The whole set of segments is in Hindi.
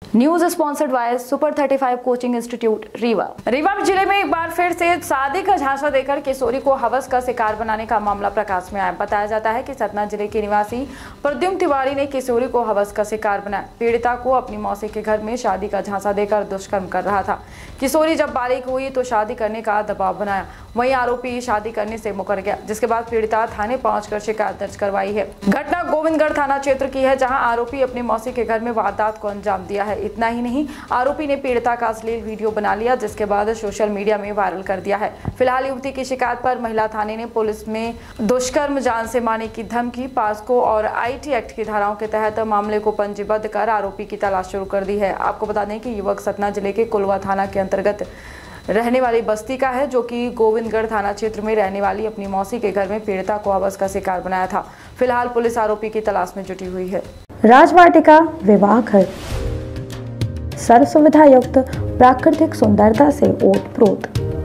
News sponsored by super 35 coaching institute Rewa जिले में एक बार फिर से शादी का झांसा देकर किशोरी को हवस का शिकार बनाने का मामला प्रकाश में आया। बताया जाता है कि सतना जिले के निवासी प्रद्युम्न तिवारी ने किशोरी को हवस का शिकार बनाया। पीड़िता को अपनी मौसी के घर में शादी का झांसा देकर दुष्कर्म कर रहा था। किशोरी जब बालिग हुई तो शादी करने का दबाव बनाया। वहीं आरोपी शादी करने से मुकर गया, जिसके बाद पीड़िता थाने पहुंचकर शिकायत दर्ज करवाई है। घटना गोविंदगढ़ थाना क्षेत्र की है, जहां आरोपी अपनी मौसी के घर में वारदात को अंजाम दिया है। इतना ही नहीं, आरोपी ने पीड़िता का अश्लील वीडियो बना लिया, जिसके बाद सोशल मीडिया में वायरल कर दिया है। फिलहाल युवती की शिकायत पर महिला थाने ने पुलिस में दुष्कर्म, जान से मारने की धमकी, पास्को और IT एक्ट की धाराओं के तहत मामले को पंजीबद्ध कर आरोपी की तलाश शुरू कर दी है। आपको बता दें कि युवक सतना जिले के कुलवा थाना के अंतर्गत रहने वाली बस्ती का है, जो कि गोविंदगढ़ थाना क्षेत्र में रहने वाली अपनी मौसी के घर में पीड़िता को हवस का शिकार बनाया था। फिलहाल पुलिस आरोपी की तलाश में जुटी हुई है। राजवाटिका विवाह घर सर्व सुविधा युक्त प्राकृतिक सुंदरता से ओतप्रोत।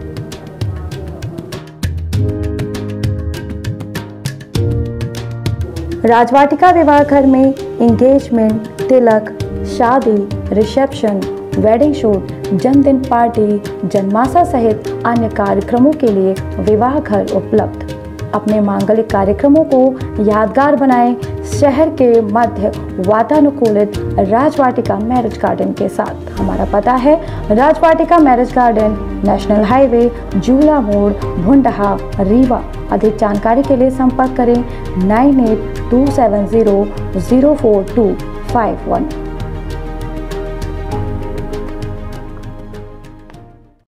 राजवाटिका विवाह घर में एंगेजमेंट, तिलक, शादी, रिसेप्शन, वेडिंग शूट, जन्मदिन पार्टी, जन्माशा सहित अन्य कार्यक्रमों के लिए विवाह घर उपलब्ध। अपने मांगलिक कार्यक्रमों को यादगार बनाएं शहर के मध्य वातानुकूलित राजवाटिका मैरिज गार्डन के साथ। हमारा पता है Rajvatika marriage garden, national highway, Jula मोड़, भुंडहा, रीवा। अधिक जानकारी के लिए संपर्क करें 9827004251।